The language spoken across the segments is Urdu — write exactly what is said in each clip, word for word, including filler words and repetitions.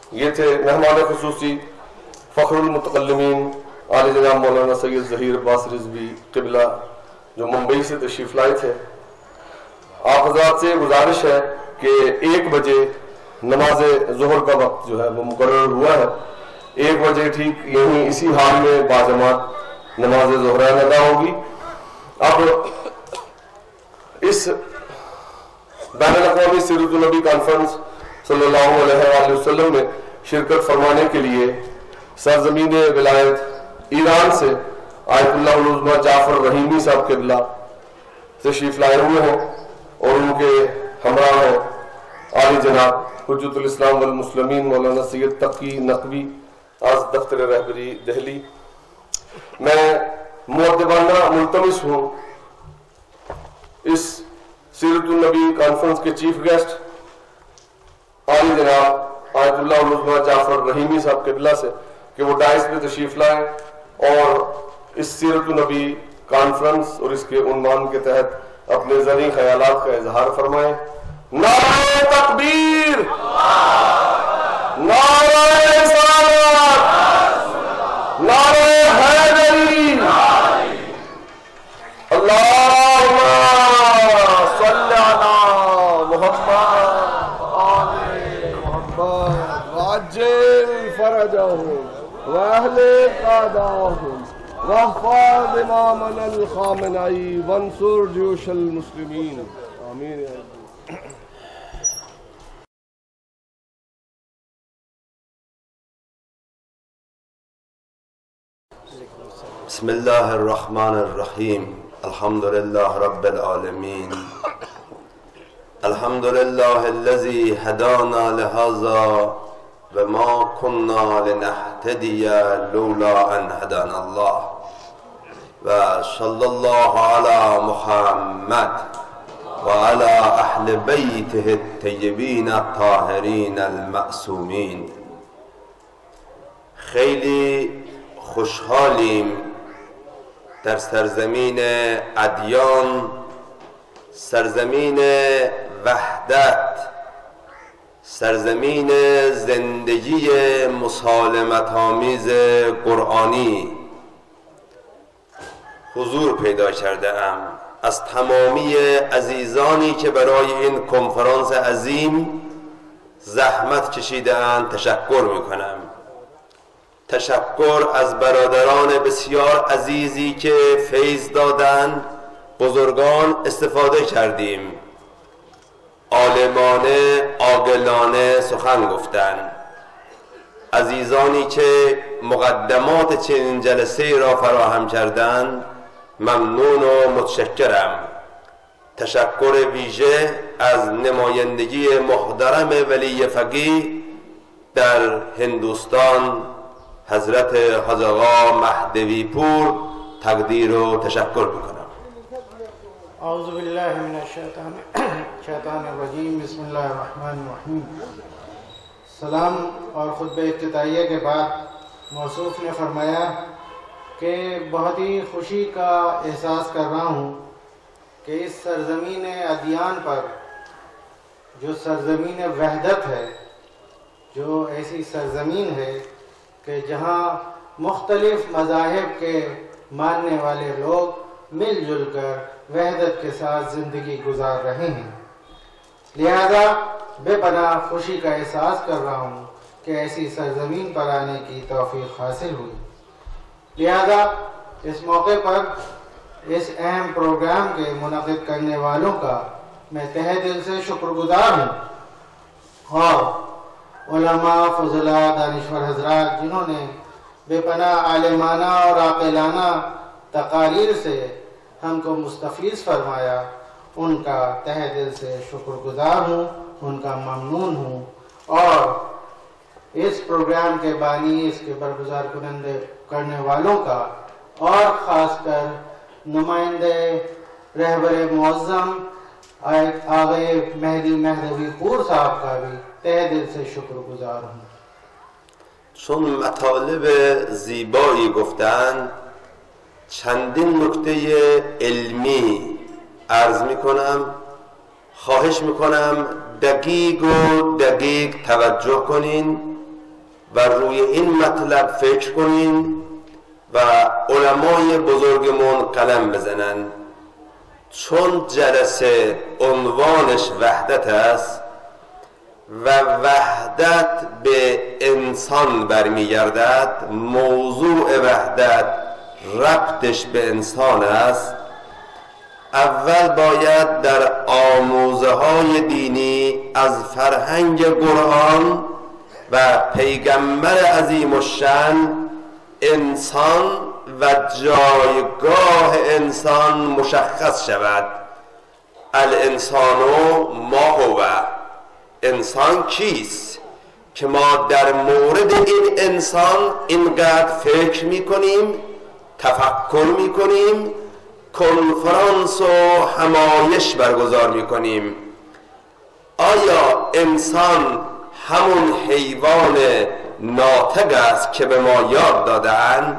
یہ تھے مہمان خصوصی فخر المتکلمین عالی جناب مولانا سید ظہیر عباس رضوی قبلہ جو ممبئی سے تشریف لائے تھے. آپ حضرات سے گزارش ہے کہ ایک بجے نماز ظہر کا وقت جو ہے وہ مقرر ہوا ہے. ایک بجے ٹھیک یہیں اسی حال میں باجماعت نماز ظہرین ادا ہوگی. اب اس بین الاقوامی سیرت النبی کانفرنس صلی اللہ علیہ وآلہ وسلم میں شرکت فرمانے کے لیے سرزمین ولایت ایران سے آیت اللہ العظمیٰ جعفر رحیمی صاحب قبلہ تشریف لائے ہوئے ہیں اور ان کے ہمراہ ہیں عالی جناب حجت الاسلام والمسلمین مولانا سید تقی نقوی از دفتر رہبری دہلی. میں مؤدبانہ ملتمس ہوں اس سیرت النبی کانفرنس کے چیف گیسٹ عالی جناب آیت اللہ العظمیٰ جعفر رحیمی صاحب قبلہ سے کہ وہ ڈائس پہ تشریف لائیں اور اس سیرت النبی کانفرنس اور اس کے عنوان کے تحت اپنے ذرعی خیالات کا اظہار فرمائیں. نعرہ تکبیر، نعرہ رسالت، نعرہ حیدری، اللہم صلی علی محمد آل محمد عجل فرجهم واهل قادهم واحفظ امامنا الخامنئي وانصر جيوش المسلمين آمين يا رب. بسم اللہ الرحمن الرحیم. الحمدللہ رب العالمین. الحمدللہ الذی هدانا لهذا وما كنا لنهتدي لولا ان هدانا الله وصلى الله على محمد وعلى اهل بيته الطيبين الطاهرين المعصومين. خیلی خوشحالیم در سرزمین ادیان، سرزمین وحدت، سرزمین زندگی مسالمت آمیز قرآنی حضور پیدا کرده ام. از تمامی عزیزانی که برای این کنفرانس عظیم زحمت کشیده اند تشکر میکنم. تشکر از برادران بسیار عزیزی که فیض دادند. بزرگان استفاده کردیم، عالمانه عاقلانه سخن گفتند. عزیزانی که مقدمات چنین جلسه را فراهم کردند ممنون و متشکرم. تشکر ویژه از نمایندگی محترم ولی فقیه در هندوستان حضرت حاج آقا مهدوی پور تقدیر و تشکر میکنم. اعوذ باللہ من الشیطان الشیطان الرجیم. بسم اللہ الرحمن الرحیم. سلام اور خطبہ افتتاحیہ کے بعد موصوف نے فرمایا کہ بہت ہی خوشی کا احساس کر رہا ہوں کہ اس سرزمین ادیان پر جو سرزمین وحدت ہے، جو ایسی سرزمین ہے کہ جہاں مختلف مذاہب کے ماننے والے لوگ مل جل کر وحدت کے ساتھ زندگی گزار رہے ہیں، لہذا بے پناہ خوشی کا احساس کر رہا ہوں کہ ایسی سرزمین پر آنے کی توفیق حاصل ہوئی. لہذا اس موقع پر اس اہم پروگرام کے منعقد کرنے والوں کا میں تہہ دل سے شکر گزار ہوں، اور علماء، فضلاء، دانشور حضرات جنہوں نے بے پناہ عالمانہ اور عاقلانہ تقاریر سے ہم کو مستفیض فرمایا، ان کا تہہ دل سے شکر گزار ہوں، ان کا ممنون ہوں. اور اس پروگرام کے بانی، اس کے برگزار کنندے کرنے والوں کا، اور خاص کر نمائندے رہبر معظم آغا مہدی مہدوی پور صاحب کا بھی تہہ دل سے شکر گزار ہوں. چون مطالب زیبایی گفتن چندین نکته علمی عرض میکنم، خواهش میکنم دقیق و دقیق توجه کنین و روی این مطلب فکر کنین و علمای بزرگمون قلم بزنن، چون جلسه عنوانش وحدت است و وحدت به انسان برمیگردد، موضوع وحدت ربطش به انسان است. اول باید در آموزه های دینی از فرهنگ قرآن و پیغمبر عظیم الشأن انسان و جایگاه انسان مشخص شود. الانسان ما هو، انسان کیست که ما در مورد این انسان اینقدر فکر میکنیم، تفکر میکنیم، کنفرانس و همایش برگزار میکنیم. آیا انسان همون حیوان ناطق است که به ما یاد دادن؟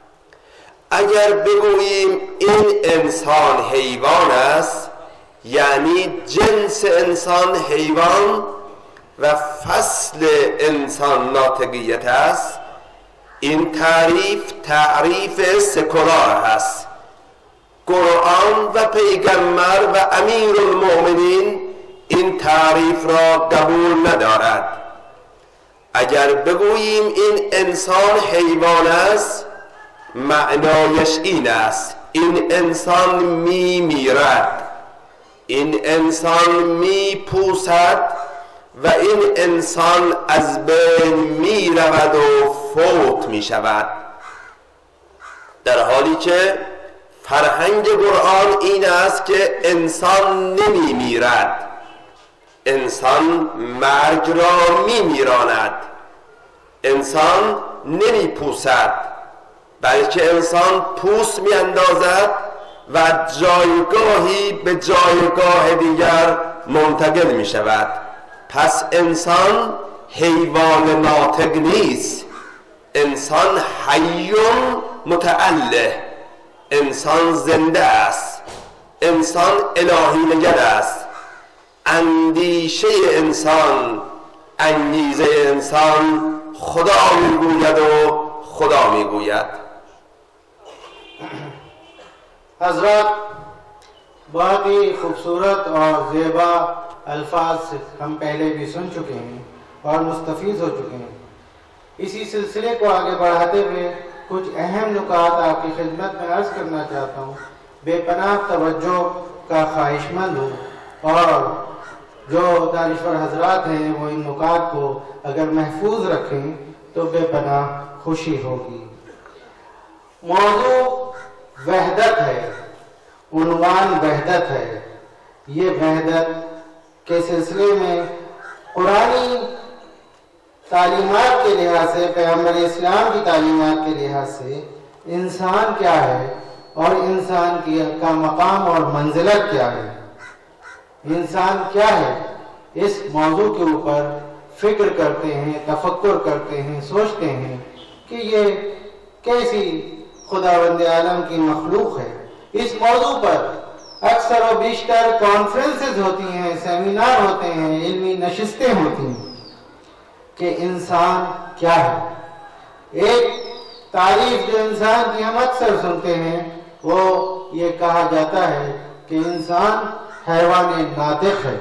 اگر بگوییم این انسان حیوان است، یعنی جنس انسان حیوان و فصل انسان ناطقیت است. این تعریف تعریف سکولار است. قرآن و پیغمبر و امیر المؤمنین این تعریف را قبول ندارد. اگر بگوییم این انسان حیوان است، معنایش این است این انسان می میرد، این انسان می پوسد و این انسان از بین می رود و فوت می شود، در حالی که فرهنگ قرآن این است که انسان نمی میرد، انسان مرگ را می میراند، انسان نمی پوسد، بلکه انسان پوست می اندازد و جایگاهی به جایگاه دیگر منتقل می شود. پس انسان حیوان ناطق نیست، انسان حی متعله، انسان زنده است، انسان الهی نگر است. اندیشه انسان، انگیزه انسان خدا میگوید و خدا میگوید. حضرات बहुत ही खूबसूरत और ज़ेबा अल्फाज हम पहले भी सुन चुके हैं और मुस्तफ़ीज़ हो चुके हैं। इसी सिलसिले को आगे बढ़ाते हुए कुछ अहम नुकात आपकी खिदमत में अर्ज़ करना चाहता हूँ। बेपनाह तवज्जो का ख्वाहिशमंद हूँ और जो दानिश्वर हजरात हैं वो इन नुकात को अगर महफूज रखें तो बेपनाह खुशी होगी। मौजू वहदत है, उन्वान वहदत है। ये वहदत के सिलसिले में कुरानी तालीमात के लिहाज से, पैगम्बर इस्लाम की तालीमात के लिहाज से इंसान क्या है और इंसान की का मकाम और मंजिलत क्या है, इंसान क्या है, इस मौजू के ऊपर फिक्र करते हैं, तफक्कुर करते हैं, सोचते हैं कि ये कैसी खुदावंद आलम की मखलूक है। इस मौजू पर अक्सर व बेशतर कॉन्फ्रेंसेस होती हैं, सेमिनार होते हैं, इल्मी नशिस्तें होती हैं कि इंसान क्या है। एक तारीफ जो इंसान की हम अक्सर सुनते हैं वो ये कहा जाता है कि इंसान हैवान नातिक है।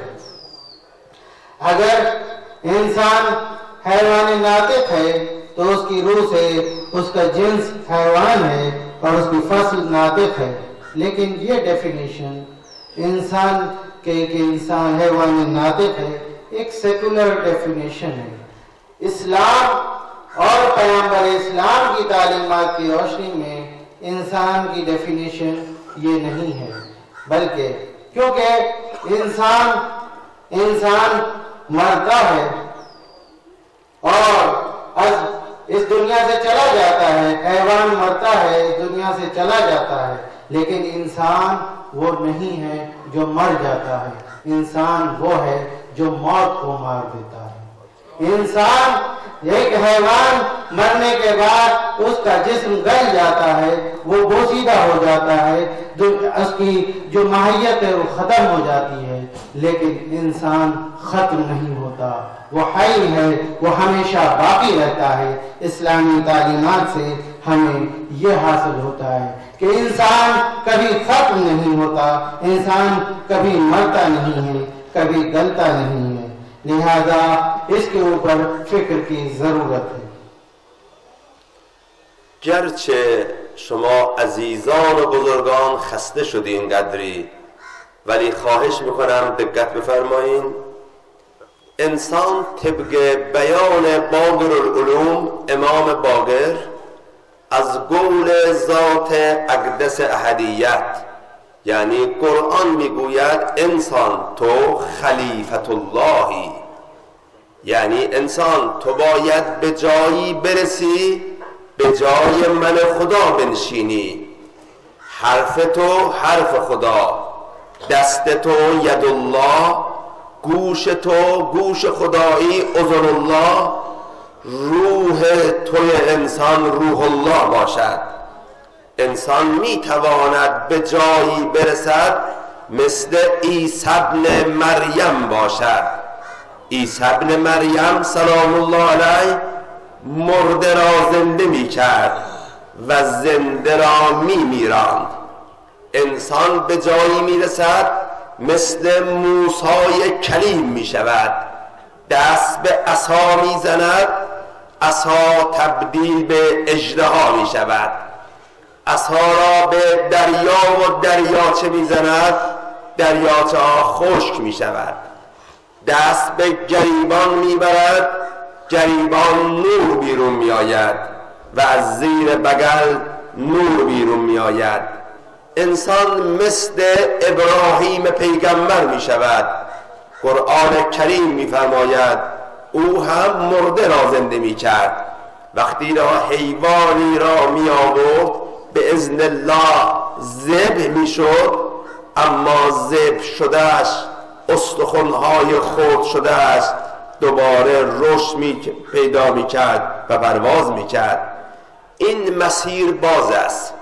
अगर इंसान हैवान नातिक है तो उसकी रूह से उसका जिन्स हैवान है और उसकी फसल नातिक है। लेकिन ये डेफिनेशन इंसान के कि इंसान हैवान नातिक है एक सेकुलर डेफिनेशन है। इस्लाम और पैगम्बर इस्लाम की तालीमात की रोशनी में इंसान की डेफिनेशन ये नहीं है, बल्कि क्योंकि इंसान इंसान मरता है और आज इस दुनिया से चला जाता है, हैवान मरता है, इस दुनिया से चला जाता है, लेकिन इंसान वो नहीं है जो मर जाता है, इंसान वो है जो मौत को मार देता है। इंसान ایک حیوان مرنے کے بعد اس کا جسم گل جاتا ہے، وہ بوسیدہ ہو جاتا ہے، اس کی جو ماہیت ہے وہ ختم ہو جاتی ہے، لیکن انسان ختم نہیں ہوتا، وہ حی ہے، وہ ہمیشہ باقی رہتا ہے۔ اسلامی تعلیمات سے ہمیں یہ حاصل ہوتا ہے کہ انسان کبھی ختم نہیں ہوتا، انسان کبھی مرتا نہیں ہے، کبھی گلتا نہیں ہے، لہذا اس کے اوپر فکر کی ضرورت ہے۔ گرچه شما عزیزان و بزرگان خسته شدین قدری، ولی خواهش میکنم دقت بفرمایین. انسان طبق بیان باقر العلوم امام باقر از قول ذات اقدس احدیت، یعنی قرآن میگوید انسان تو خلیفت اللهی، یعنی انسان تو باید به جایی برسی به جای من خدا بنشینی، حرف تو حرف خدا، دست تو ید الله، گوش تو گوش خدایی اذن الله، روح توی انسان روح الله باشد. انسان می تواند به جایی برسد مثل عیسی ابن مریم باشد. عیسی ابن مریم سلام الله علیه مرده را زنده می کرد و زنده را می میراند. انسان به جایی می رسد مثل موسی کلیم می شود، دست به عصا می زند، عصا تبدیل به اژدها می شود، عصا را به دریا و دریاچه می زند، دریاچه ها خشک می شود، دست به گریبان می برد، گریبان نور بیرون می آید و از زیر بغل نور بیرون می آید. انسان مثل ابراهیم پیغمبر می شود. قرآن کریم می فرماید او هم مرده را زنده می کرد. وقتی را حیوانی را می آورد به اذن الله ذبح می شد، اما ذبح شدهش استخوان‌های خرد شدهش دوباره رشد می پیدا می کرد و پرواز می کرد. این مسیر باز است.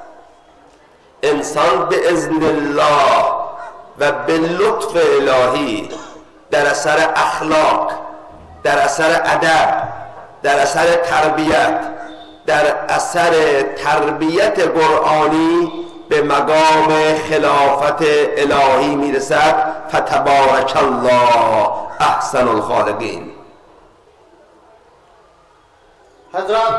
انسان به اذن الله و به لطف الهی در اثر اخلاق، در اثر ادب، در اثر تربیت، در اثر تربیت قرآنی به مقام خلافت الهی میرسد. فتبارک الله احسن الخالقین. حضرات،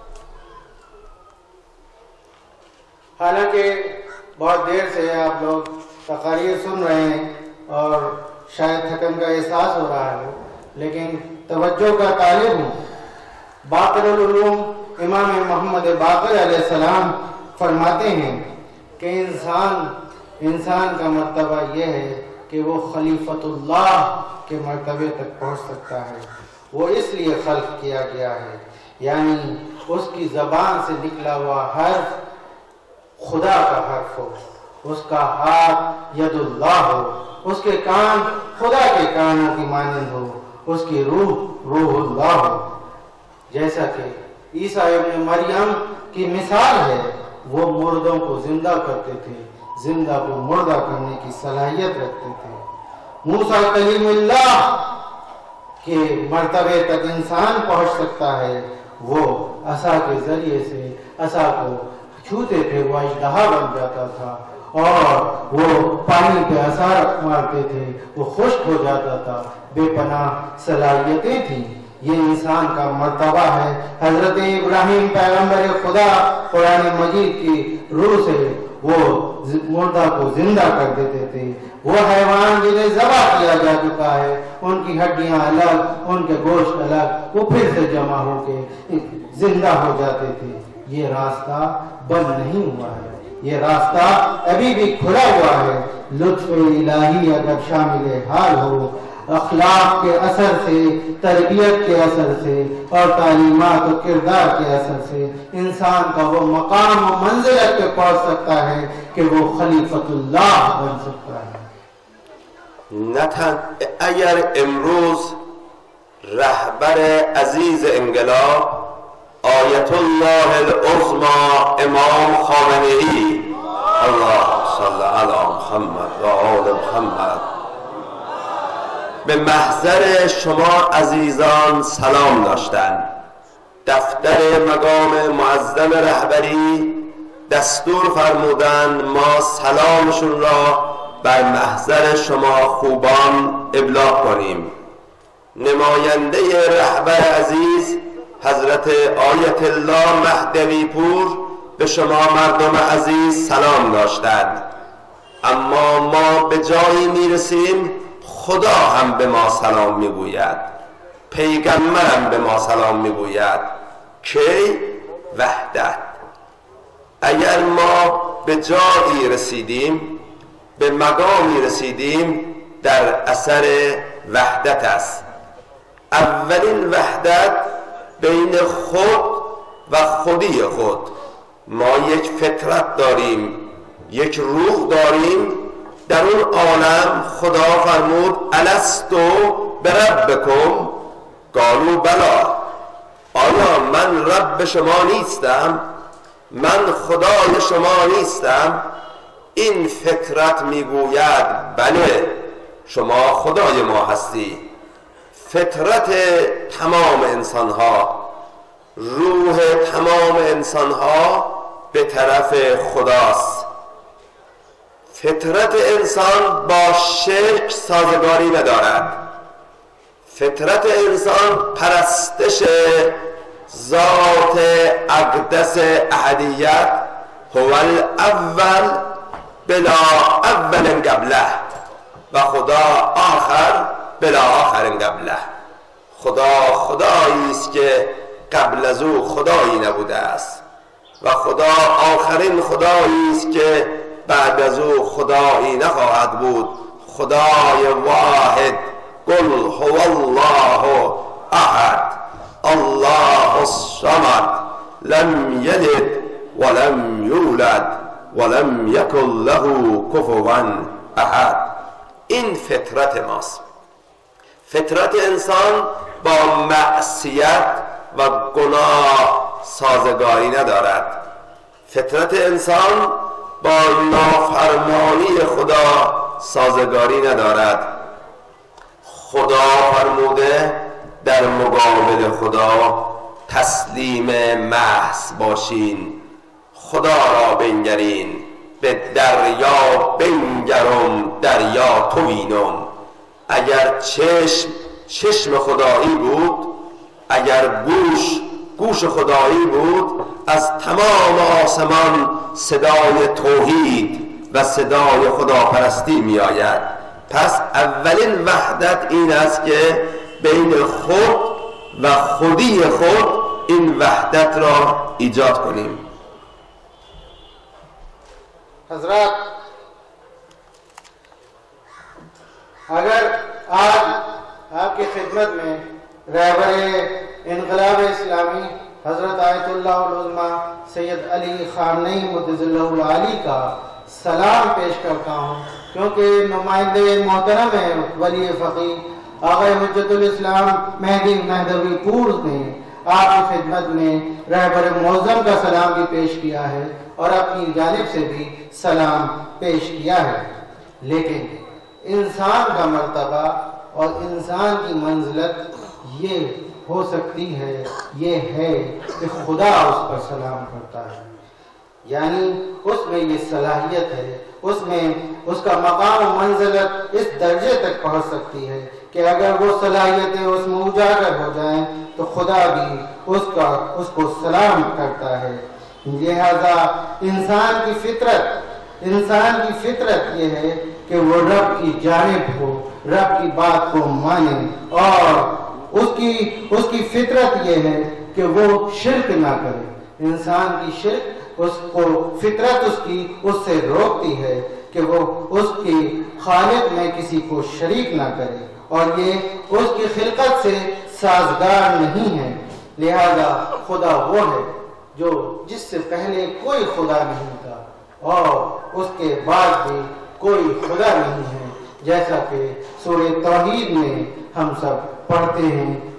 حالانکہ بہت دیر سے آپ لوگ تقاریر سن رہے ہیں اور شاید تھکن کا احساس ہو رہا ہے، لیکن توجہ کا طالب ہوں۔ باقر العلوم امام محمد باقر علیہ السلام فرماتے ہیں کہ انسان انسان کا مرتبہ یہ ہے کہ وہ خلیفت اللہ کے مرتبے تک پہنچ سکتا ہے۔ وہ اس لیے خلق کیا گیا ہے، یعنی اس کی زبان سے نکلا ہوا حرف خدا کا حرف ہو، اس کا ہاتھ ید اللہ ہو، اس کے کان خدا کے کانوں کی مانند ہو، اس کی روح روح اللہ ہو۔ جیسا کہ عیسیٰ ابن مریم کی مثال ہے، وہ مردوں کو زندہ کرتے تھے، زندہ کو مردہ کرنے کی صلاحیت رکھتے تھے۔ موسیٰ کلیم اللہ کے مرتبے تک انسان پہنچ سکتا ہے، وہ عصا کے ذریعے سے عصا کو چھوتے تھے، وہ اژدہا بن جاتا تھا، اور وہ پانی پہ اثر مارتے تھے، وہ خشک ہو جاتا تھا۔ بے پناہ صلاحیتیں تھیں۔ یہ انسان کا مرتبہ ہے۔ حضرت ابراہیم پیغمبر خدا قرآن مجید کی روح سے وہ مردہ کو زندہ کر دیتے تھے۔ وہ حیوان جنہیں ذبح کیا جا چکا ہے، ان کی ہڈیاں الگ، ان کے گوشت الگ، وہ پھر سے جمع ہو کے زندہ ہو جاتے تھے۔ یہ راستہ بند نہیں ہوا ہے، یہ راستہ ابھی بھی کھلا ہوا ہے۔ لطف الہی اگر شامل حال ہو، اخلاق کے اثر سے، تربیت کے اثر سے اور تعلیمات و کردار کے اثر سے انسان کا وہ مقام و منزلت پہ پہنچ سکتا ہے کہ وہ خلیفت اللہ بن سکتا ہے۔ نه تن... اگر امروز رهبر عزیز انقلاب آیت الله العظما امام خامنه‌ای، اللهم صل علی محمد و آل محمد، به محضر شما عزیزان سلام داشتند. دفتر مقام معظم رهبری دستور فرمودند ما سلامشون را بر محضر شما خوبان ابلاغ کنیم. نماینده رهبر عزیز حضرت آیت الله مهدوی پور به شما مردم عزیز سلام داشتند. اما ما به جایی میرسیم خدا هم به ما سلام میگوید، پیغمبرم به ما سلام میگوید. کی؟ وحدت. اگر ما به جایی رسیدیم، به مقامی رسیدیم، در اثر وحدت است. اولین وحدت بین خود و خودی خود. ما یک فطرت داریم، یک روح داریم. در اون عالم خدا فرمود الستو بربکم، قالوا بلا، آیا من رب شما نیستم؟ من خدای شما نیستم؟ این فطرت میگوید بله شما خدای ما هستی. فطرت تمام انسان ها، روح تمام انسان ها به طرف خداست. فطرت انسان با شرک سازگاری ندارد. فطرت انسان پرستش ذات اقدس احدیت هو الاول بلا اول قبله و خدا آخر بلا آخر قبله. خدا خدایی است که قبل از او خدایی نبوده است و خدا آخرین خدایی است که بعد از او خدایی نخواهد بود. خدای واحد، قل هو الله احد الله الصمد لم یلد ولم یولد ولم یکن له کفوا احد. این فطرت ماست. فطرت انسان با معصیت و گناه سازگاری ندارد. فطرت انسان با نافرمانی خدا سازگاری ندارد. خدا فرموده در مقابل خدا تسلیم محض باشین. خدا را بنگرین، به دریا بنگرم دریا تو وینم. اگر چشم چشم خدایی بود، اگر گوش گوش خدایی بود، از تمام آسمان صدای توحید و صدای خداپرستی می آید. پس اولین وحدت این است که بین خود و خودی خود این وحدت را ایجاد کنیم. حضرات، اگر आज आपकी खिदमत में रहबर इनकलाब इस्लामी हज़रत आयतुल्लाह उल-उज़्मा सैयद अली ख़ामनई मुअज़्ज़ज़हुल आली का सलाम पेश करता हूँ, क्योंकि नुमाइंदे मोहतरम है वली फ़क़ीह आग़ाए हुज्जतुल इस्लाम मेहदी महदवी पूर ने आपकी खिदमत में रहबर मुअज़्ज़म का सलाम भी पेश किया है और अपनी जानिब से भी सलाम पेश किया है। लेकिन इंसान का मर्तबा और इंसान की मंजिलत ये हो सकती है, ये है कि खुदा उस पर सलाम करता है, यानी उसमें ये सलाहियत है, उसमें उसका मकाम और मंजिलत इस दर्जे तक पहुँच सकती है कि अगर वो सलाहियतें उसमें उजागर हो जाएं तो खुदा भी उसका उसको सलाम करता है। लिहाजा इंसान की फितरत इंसान की फितरत ये है कि वो रब की जानिब हो, रब की बात को माने, और उसकी उसकी फितरत ये है कि वो शिर्क ना करे। इंसान की शिर्क उसको फितरत उसकी उससे रोकती है कि वो उसकी खालिक में किसी को शरीक ना करे, और ये उसकी खिलकत से साजगार नहीं है। लिहाजा खुदा वो है जो जिससे पहले कोई खुदा नहीं था और उसके बाद भी कोई खुदा नहीं है, जैसा कि सूरह तौहीद में हम सब पढ़ते हैं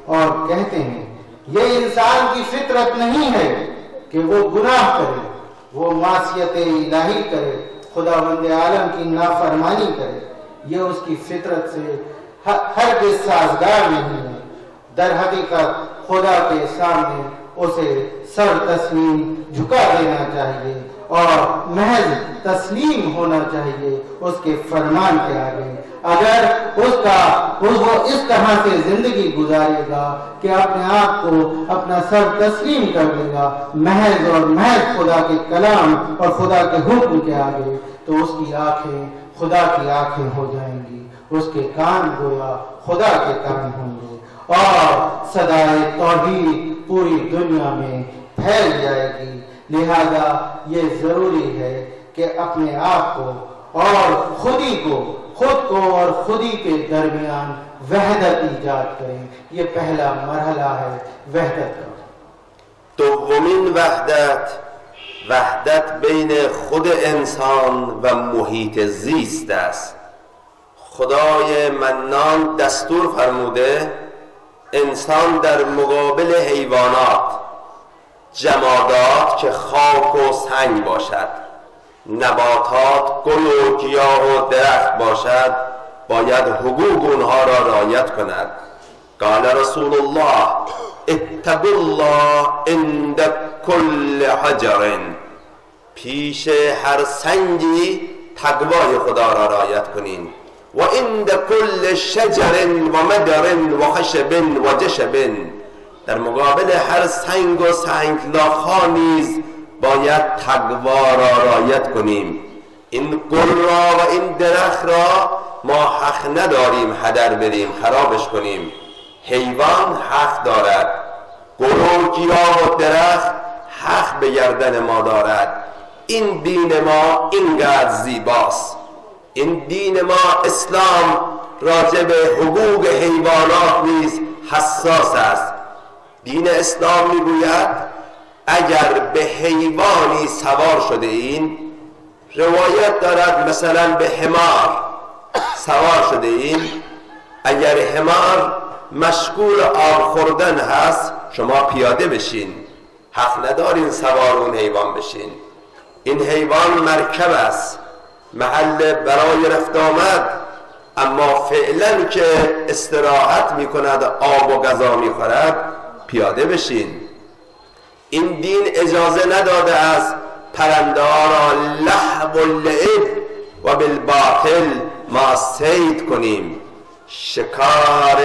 और कहते हैं ये इंसान की फितरत नहीं है कि वो गुनाह करे, वो मासियत इलाही करे, खुदावंद आलम की नाफरमानी करे। ये उसकी फितरत से हरगिज़ साजगार नहीं है। दर हकीकत खुदा के सामने उसे सर तस्लीम झुका देना चाहिए और महज तस्लीम होना चाहिए उसके फरमान के आगे। अगर उसका उस वो इस तरह से जिंदगी गुजारेगा कि अपने आप को अपना सर तस्लीम कर देगा महज और महज खुदा के कलाम और खुदा के हुक्म के आगे, तो उसकी आंखें खुदा की आंखें हो जाएंगी, उसके कान गोया खुदा के कान होंगे और सदाए तौहीद पूरी दुनिया में फैल जाएगी। लिहाजा ये जरूरी है कि अपने आप को और खुदी को खुद को और खुदी के दरमियान वहदत ईजाद करें। ये पहला मरहला है वहदत का। دومین وحدت وحدت بین خود انسان و محیط زیست است. خدای منان دستور فرموده انسان در مقابل حیوانات، جمادات که خاک و سنگ باشد، نباتات، گل و گیاه و درخت باشد، باید حقوق اونها را رعایت کند. قال رسول الله اتقوا الله عند كل حجر، پیش هر سنگی تقوای خدا را رعایت کنین. و عند كل شجر و مدر و خشب و جشب، در مقابل هر سنگ و سنگلاخ‌ها نیز باید تقوا را رعایت کنیم. این گل را و این درخت را ما حق نداریم هدر بدیم، خرابش کنیم. حیوان حق دارد، گل و گیاه و درخت حق به گردن ما دارد. این دین ما اینقدر زیباست. این دین ما اسلام راجع به حقوق حیوانات نیز حساس است. دین اسلام میگوید اگر به حیوانی سوار شده این، روایت دارد مثلا به حمار سوار شده این، اگر حمار مشغول آب خوردن هست شما پیاده بشین، حق ندارین سوار اون حیوان بشین. این حیوان مرکب است، محل برای رفت آمد، اما فعلا که استراحت می کند آب و غذا می خورد پیاده بشین. این دین اجازه نداده است پرنده ها را لهو و لعب و بالباطل ما صید کنیم. شکار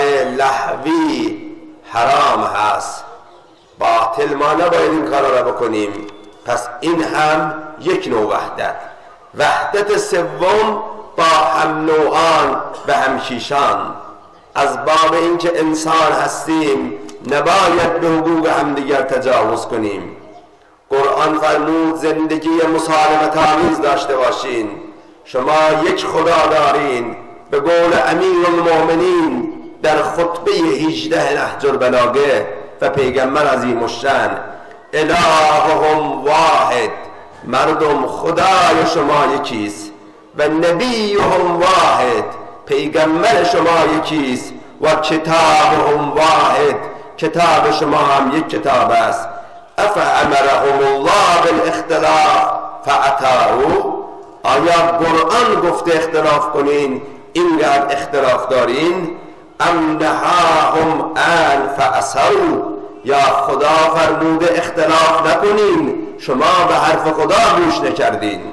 لهوی حرام هست، باطل ما نباید این کار را بکنیم. پس این هم یک نوع وحدت. وحدت سوم با هم نوعان و همکیشان، از باب اینکه انسان هستیم نباید به حقوق همدیگر تجاوز کنیم. قرآن فرمود زندگی مسالمت آمیز داشته باشین. شما یک خدا دارین. به قول امیر المؤمنین در خطبه هجده نهج البلاغه و پیغمبر عظیم الشأن، الههم واحد، مردم خدای شما یکیست، و نبیهم واحد، پیغمبر شما یکیست، و کتابهم واحد، کتاب شما هم یک کتاب است. افامرهم الله بالاختلاف فاطاعوا، آیا قرآن گفته اختلاف کنین اینقدر اختلاف دارین؟ ام نهاهم ان فعصوا، یا خدا فرموده اختلاف نکنین شما به حرف خدا گوش نکردین.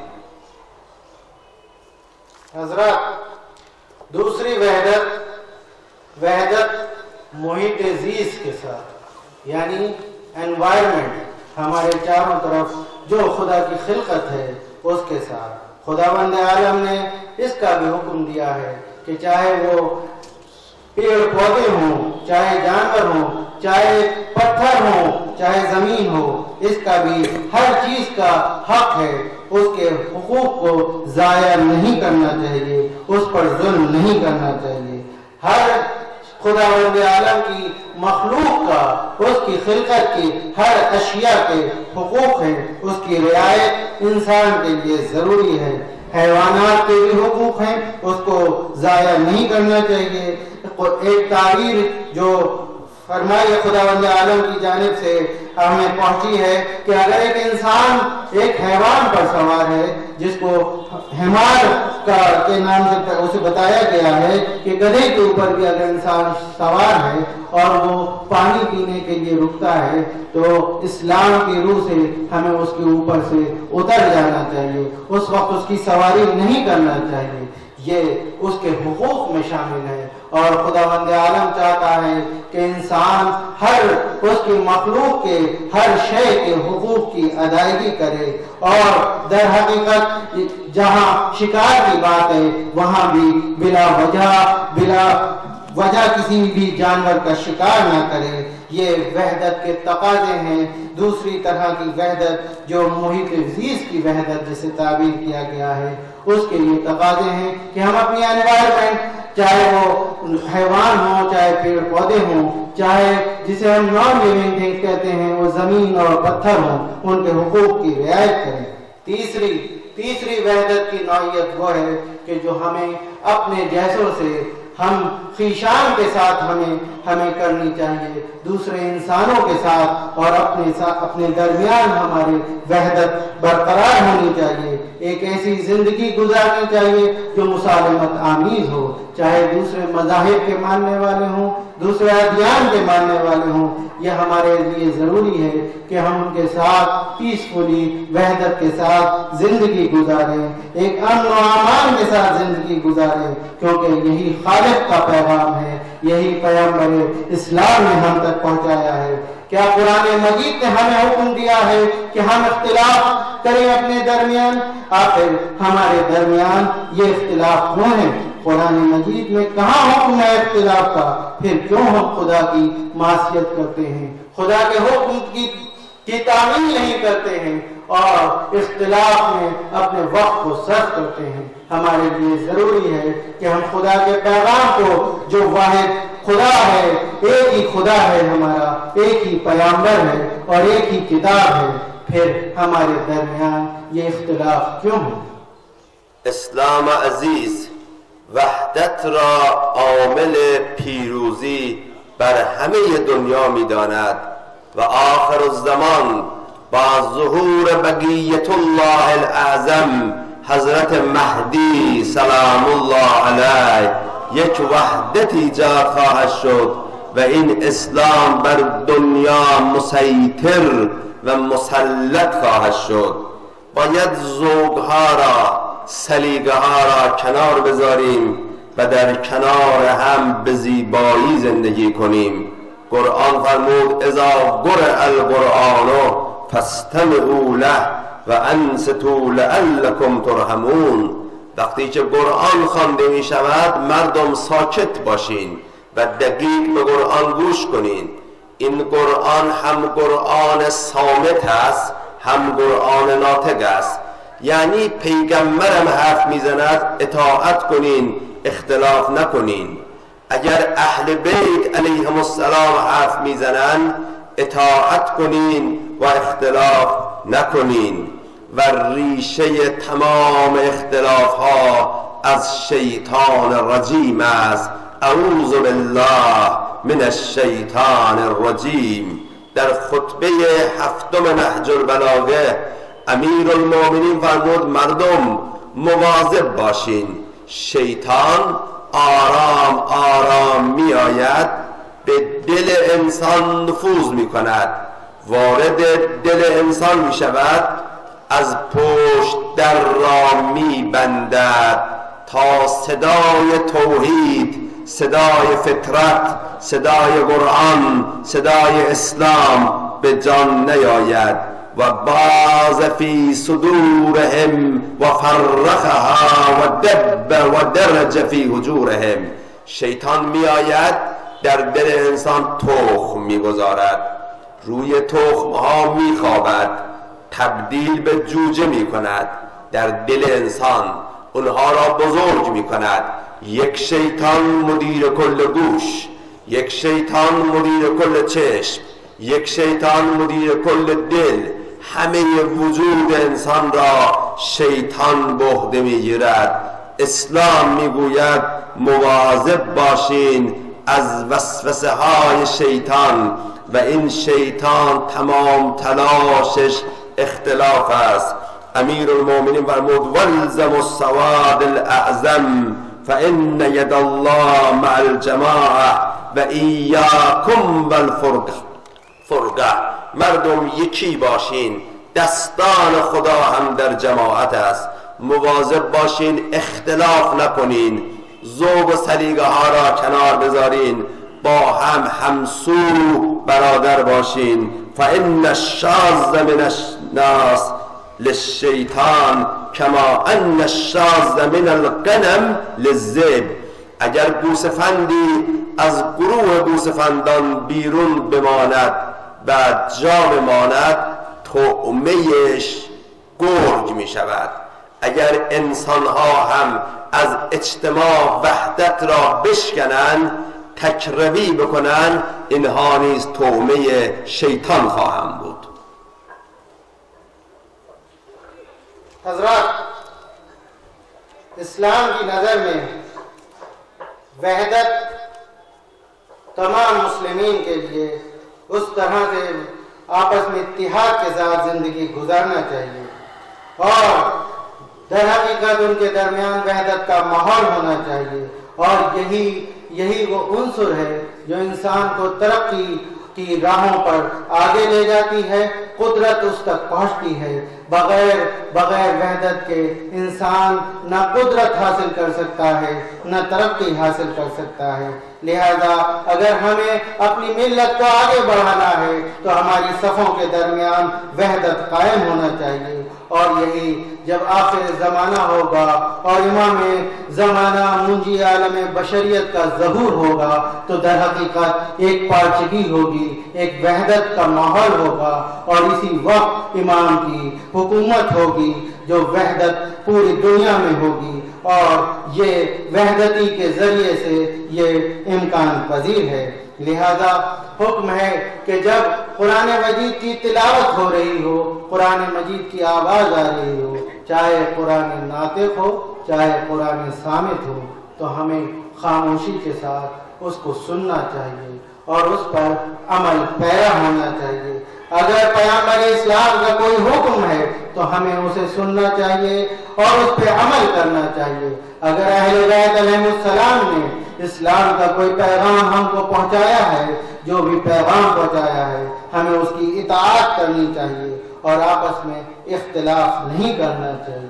حضرات दूसरी वहदत वहदत मुहित जीस के साथ, यानी एनवायरनमेंट, हमारे चारों तरफ जो खुदा की खिलकत है उसके साथ। खुदावंद आलम ने इसका भी हुक्म दिया है कि चाहे वो पेड़ पौधे हों, चाहे जानवर हों, चाहे पत्थर हों, चाहे जमीन हो, इसका भी हर चीज का हक है। उसके हुकूक को जाया नहीं करना चाहिए, उस पर जुल्म नहीं करना चाहिए। हर खुदावंद आलम की मखलूक का, उसकी खिलकत की हर अशिया के हुकूक हैं, उसकी रियायत इंसान के लिए जरूरी है। हैवानात के भी हुकूक हैं, उसको जाया नहीं करना चाहिए। एक तारीर जो فرمائے خداوند عالم کی جانب سے ہمیں پہنچی ہے کہ اگر ایک انسان ایک حیوان پر سوار ہے جس کو حمار کا کے نام سے اسے بتایا گیا ہے کہ گدھے کے اوپر بھی اگر انسان سوار ہے اور وہ پانی پینے کے لیے رکتا ہے تو اسلام کی روح سے ہمیں اس کے اوپر سے اتر جانا چاہیے، اس وقت اس کی سواری نہیں کرنا چاہیے، یہ اس کے حقوق میں شامل ہے۔ اور خداوند عالم چاہتا ہے کہ انسان ہر اس کی مخلوق کے ہر شے کے حقوق کی ادائیگی کرے، اور در حقیقت جہاں شکار کی بات ہے وہاں بھی بلا وجہ بلا وجہ کسی بھی جانور کا شکار نہ کرے۔ یہ وحدت کے تقاضے ہیں۔ دوسری طرح کی وحدت جو محیط زیست کی وحدت جسے تعبیر کیا گیا ہے، اس کے لیے تقاضے ہیں کہ ہم اپنی انوائرمنٹ، چاہے وہ حیوان ہوں، چاہے پیڑ پودے ہوں، چاہے جسے ہم نان لیونگ تھنگ کہتے ہیں وہ زمین اور پتھر ہوں، ان کے حقوق کی رعایت کریں۔ تیسری تیسری وحدت کی نوعیت وہ ہے کہ جو ہمیں اپنے جیسوں سے ہم خیشان کے ساتھ ہمیں ہمیں کرنی چاہیے، دوسرے انسانوں کے ساتھ اور اپنے ساتھ اپنے درمیان ہمارے وحدت برقرار ہونی چاہیے۔ ایک ایسی زندگی گزارنی چاہیے جو مسالمت آمیز ہو، چاہے دوسرے مذاہب کے ماننے والے ہوں، دوسرے ادیان کے ماننے والے ہوں۔ یہ ہمارے لیے ضروری ہے کہ ہم ان کے ساتھ پیسفلی وحدت کے ساتھ زندگی گزاریں، ایک امن و امان کے ساتھ زندگی گزاریں، کیونکہ یہی خالق کا پیغام ہے، یہی پیغمبر اسلام نے ہم تک پہنچایا ہے۔ کیا قرآن مجید نے ہمیں حکم دیا ہے کہ ہم اختلاف کریں اپنے درمیان؟ آخر ہمارے درمیان یہ اختلاف کیوں ہے؟ قرآن مجید میں کہاں حکم ہے اختلاف کا؟ پھر کیوں ہم خدا کی معصیت کرتے ہیں، خدا کے حکم کی کی تعمیل نہیں کرتے ہیں اور اختلاف میں اپنے وقت کو صرف کرتے ہیں؟ ہمارے لیے ضروری ہے کہ ہم خدا کے پیغام کو، جو واحد خدا ہے، ایک ہی خدا ہے ہمارا، ایک ہی پیغمبر ہے اور ایک ہی کتاب ہے، پھر ہمارے درمیان یہ اختلاف کیوں ہے؟ اسلام عزیز وحدت را عامل پیروزی بر همه دنیا می داند و آخر الزمان با ظهور بقیت الله الاعظم حضرت مهدی سلام الله علیه یک وحدت ایجاد خواهد شد و این اسلام بر دنیا مسیطر و مسلط خواهد شد. باید ذوقها را، سلیقه ها را کنار بذاریم و در کنار هم به زیبایی زندگی کنیم. قرآن فرمود اذا قرئ القرآن فاستمعوا له و انصتوا لعلکم ترحمون. وقتی که قرآن خوانده می شود مردم ساکت باشین و دقیق به قرآن گوش کنین. این قرآن هم قرآن صامت است هم قرآن ناطق است، یعنی پیغمبرم حرف میزند اطاعت کنین، اختلاف نکنین. اگر اهل بیت علیهم السلام حرف میزنن اطاعت کنین و اختلاف نکنین. و ریشه تمام اختلاف ها از شیطان رجیم است. اعوذ بالله من الشیطان الرجیم. در خطبه هفتم نهج البلاغه امیر المؤمنین فرمود مردم مواظب باشین، شیطان آرام آرام می آید به دل انسان نفوذ می کند، وارد دل انسان می شود، از پشت در را می بندد تا صدای توحید، صدای فطرت، صدای قرآن، صدای اسلام به جان نیاید. و باز فی صدورهم و فرخها و دب و درج فی حجورهم. شیطان می آید در دل انسان تخم می گذارد، روی تخم ها می خوابد، تبدیل به جوجه می کند در دل انسان، اونها را بزرگ می کند. یک شیطان مدیر کل گوش، یک شیطان مدیر کل چشم، یک شیطان مدیر کل دل. همه وجود انسان را شیطان به عهده میگیرد. اسلام میگوید مواظب باشین از وسوسه های شیطان و این شیطان تمام تلاشش اختلاف است. امیر المؤمنین فرمود والزم السواد الاعظم فان ید الله مع الجماعه و ایاکم والفرقه. فرقه، مردم یکی باشین، دستان خدا هم در جماعت است. مواظب باشین اختلاف نکنین، ذوق و سلیقه ها را کنار بذارین، با هم همسو برادر باشین. فان الشاذ من الناس للشیطان کما ان الشاذ من الغنم للذئب. اگر گوسفندی از گروه گوسفندان بیرون بماند و جا بماند، طعمه‌اش گرگ می شود. اگر انسانها هم از اجتماع وحدت را بشکنند، تکروی بکنند، اینها نیز طعمه شیطان خواهند بود. حضرات، اسلام کی نظر میں وحدت تمام مسلمین کے لیے اس طرح سے آپس میں اتحاد کے ساتھ زندگی گزارنا چاہیے، اور در حقیقت ان کے درمیان وحدت کا ماحول ہونا چاہیے، اور یہی یہی وہ عنصر ہے جو انسان کو ترقی کی راہوں پر آگے لے جاتی ہے، قدرت اس تک پہنچتی ہے۔ بغیر بغیر وحدت کے انسان نہ قدرت حاصل کر سکتا ہے، نہ ترقی حاصل کر سکتا ہے۔ لہذا اگر ہمیں اپنی ملت کو آگے بڑھانا ہے تو ہماری صفوں کے درمیان وحدت قائم ہونا چاہیے، اور یہی جب آخر زمانہ ہوگا اور امام زمانہ منجی عالم بشریت کا ظہور ہوگا تو در حقیقت ایک پارچگی ہوگی، ایک وحدت کا ماحول ہوگا، اور اسی وقت امام کی حکومت ہوگی جو وحدت پوری دنیا میں ہوگی، اور یہ وحدتی کے ذریعے سے یہ امکان پذیر ہے۔ لہذا حکم ہے کہ جب قرآن مجید کی تلاوت ہو رہی ہو، قرآن مجید کی آواز آ رہی ہو، چاہے قرآن ناطق ہو چاہے قرآن صامت ہو، تو ہمیں خاموشی کے ساتھ اس کو سننا چاہیے اور اس پر عمل پیرا ہونا چاہیے۔ اگر پیغمبر اسلام کا کوئی حکم ہے تو ہمیں اسے سننا چاہیے اور اس پہ عمل کرنا چاہیے۔ اگر اہل بیت علیہ السلام نے اسلام کا کوئی پیغام ہم کو پہنچایا ہے، جو بھی پیغام پہنچایا ہے، ہمیں اس کی اطاعت کرنی چاہیے اور آپس میں اختلاف نہیں کرنا چاہیے،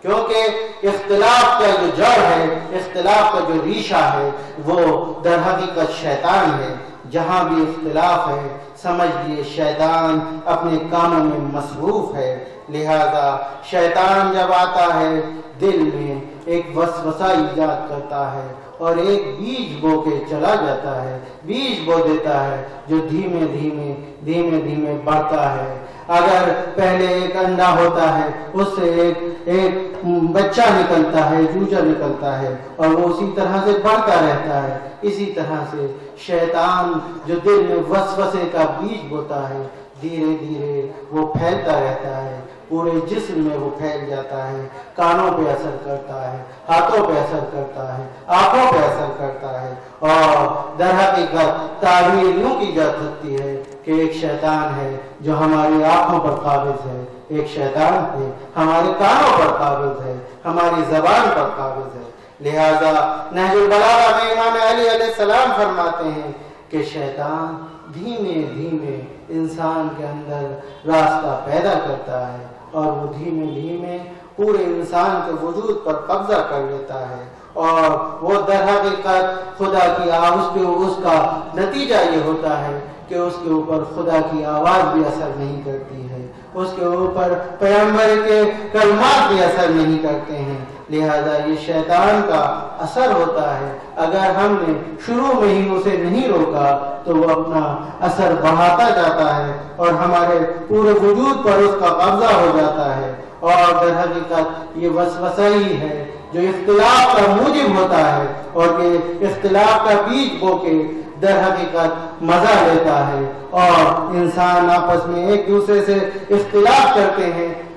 کیونکہ اختلاف کا جو جڑ ہے، اختلاف کا جو ریشہ ہے، وہ در حقیقت شیطان ہے۔ جہاں بھی اختلاف ہے سمجھ لیے شیطان اپنے کاموں میں مصروف ہے۔ لہذا شیطان جب آتا ہے دل میں ایک وسوسہ ایجاد کرتا ہے اور ایک بیج بو کے چلا جاتا ہے، بیج بو دیتا ہے جو دھیمے دھیمے دھیمے دھیمے بڑھتا ہے۔ اگر پہلے ایک انڈا ہوتا ہے، اس سے ایک ایک بچہ نکلتا ہے، چوچا نکلتا ہے، اور وہ اسی طرح سے بڑھتا رہتا ہے۔ اسی طرح سے شیطان جو دل میں وسوسے کا بیج بوتا ہے، دھیرے دھیرے وہ پھیلتا رہتا ہے، پورے جسم میں وہ پھیل جاتا ہے، کانوں پہ اثر کرتا ہے، ہاتھوں پہ اثر کرتا ہے، آنکھوں پہ اثر کرتا ہے، اور در حقیقت تعبیر یوں کی جا سکتی ہے کہ ایک شیطان ہے جو ہماری آنکھوں پر قابض ہے، ایک شیطان ہے ہمارے کانوں پر قابض ہے، ہماری زبان پر قابض ہے۔ لہذا نہج البلاغہ میں امام علی علیہ السلام فرماتے ہیں کہ شیطان دھیمے دھیمے انسان کے اندر راستہ پیدا کرتا ہے اور وہ دھیمے دھیمے پورے انسان کے وجود پر قبضہ کر لیتا ہے، اور وہ در حقیقت خدا کی آواز اس کا نتیجہ یہ ہوتا ہے کہ اس کے اوپر خدا کی آواز بھی اثر نہیں کرتی ہے، اس کے اوپر پیغمبر کے کلمات بھی اثر نہیں کرتے ہیں۔ لہذا یہ شیطان کا اثر ہوتا ہے، اگر ہم نے شروع میں ہی اسے نہیں روکا تو وہ اپنا اثر بڑھاتا جاتا ہے اور ہمارے پورے وجود پر اس کا قبضہ ہو جاتا ہے، اور در حقیقت یہ وسوسہ ہی ہے جو اختلاف کا موجب ہوتا ہے، اور یہ اختلاف کا بیج بو کے در حقیقت مزہ لیتا ہے، اور انسان آپس میں ایک دوسرے سے اختلاف کرتے ہیں